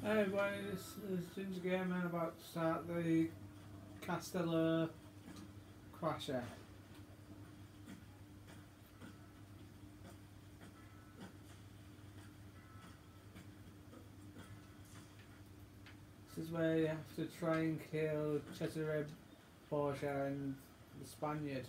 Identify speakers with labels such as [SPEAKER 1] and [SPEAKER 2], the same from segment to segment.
[SPEAKER 1] Hey, boy, this Ginger Game Man about to start the Castello Crasher. This is where you have to try and kill Cesare Borgia and the Spaniard.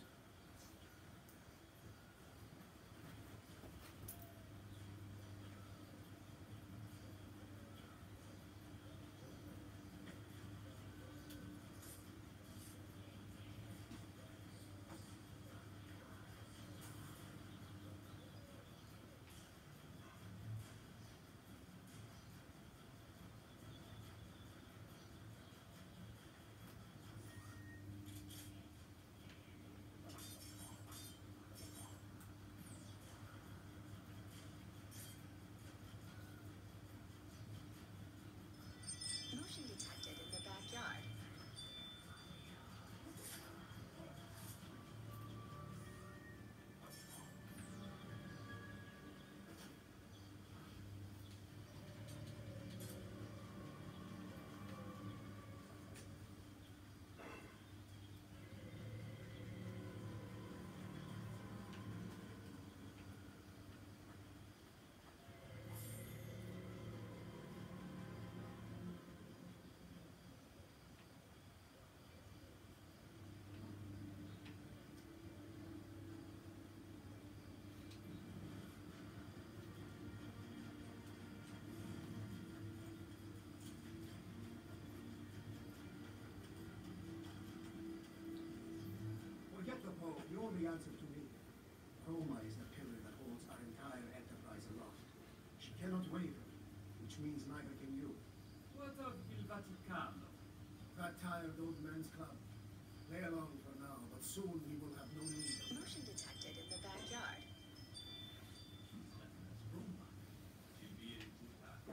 [SPEAKER 2] Motion detected in the backyard.
[SPEAKER 3] Forget the Pope. You're the answer to me. Roma is the pillar that holds our entire enterprise aloft. She cannot waver, which means neither can you.
[SPEAKER 4] What of Il Vaticano?
[SPEAKER 3] That tired old man's club. Play along for now, but soon we will have no need of it.
[SPEAKER 2] Motion detected in the backyard.
[SPEAKER 4] Roma. Ci viene tutta.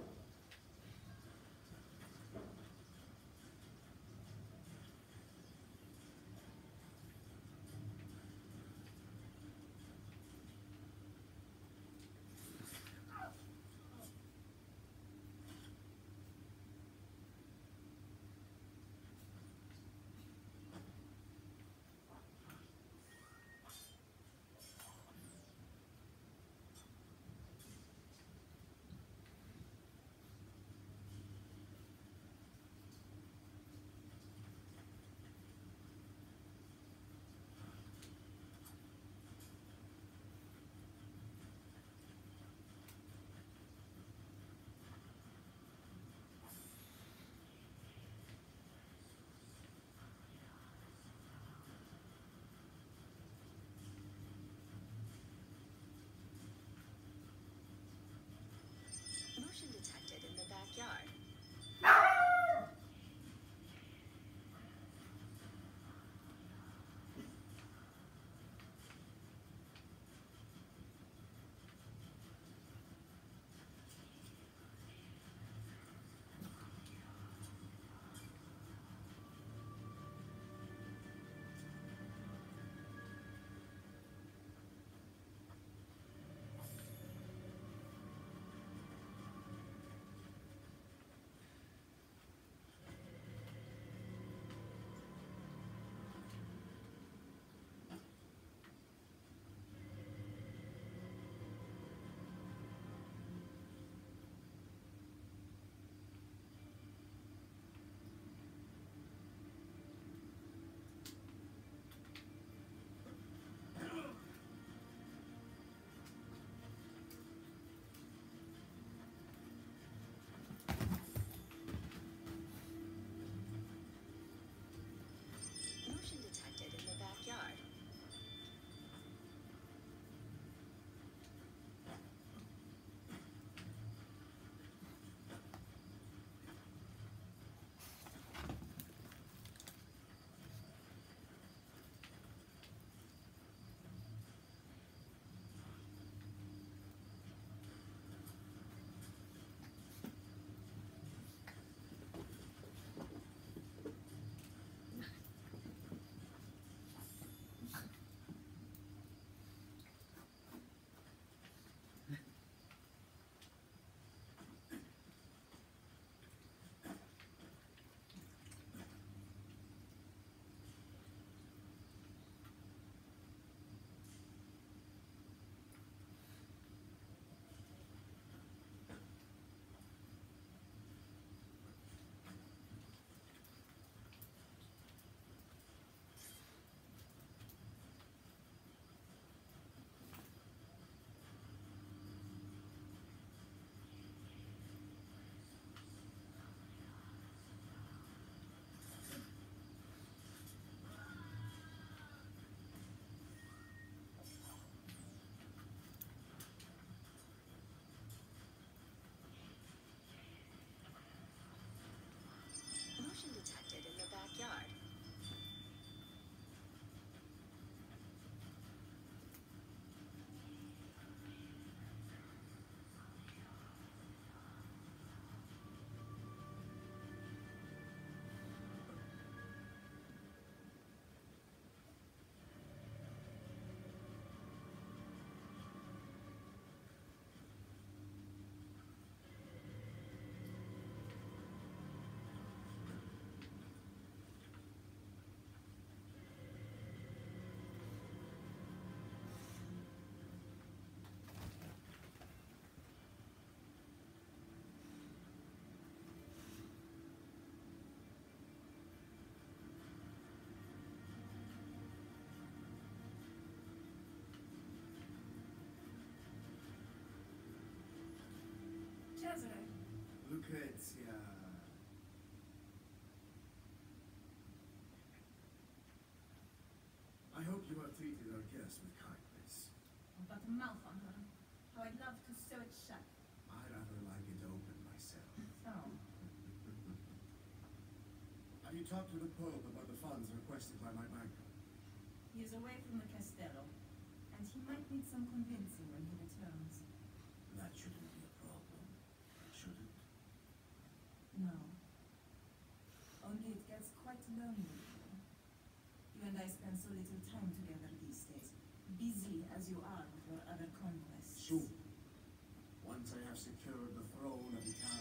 [SPEAKER 3] you have treated our guest with kindness.
[SPEAKER 5] But a mouth on her. How I'd love to sew it shut.
[SPEAKER 3] I rather like it open myself.
[SPEAKER 5] So,
[SPEAKER 3] Have you talked to the Pope about the funds requested by my banker?
[SPEAKER 5] he is away from the Castello, and he might need some convincing when he returns.
[SPEAKER 3] That shouldn't be a problem. Should it?
[SPEAKER 5] No. Only it gets quite lonely here. You and I spend so little time together these days, busy as you are with your other conquests.
[SPEAKER 3] Soon. Once I have secured the throne of Italia,